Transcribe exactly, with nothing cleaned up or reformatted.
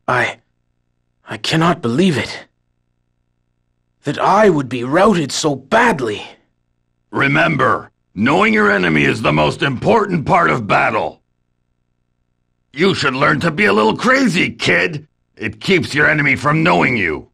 I... I cannot believe it. That I would be routed so badly. Remember, knowing your enemy is the most important part of battle. You should learn to be a little crazy, kid. It keeps your enemy from knowing you.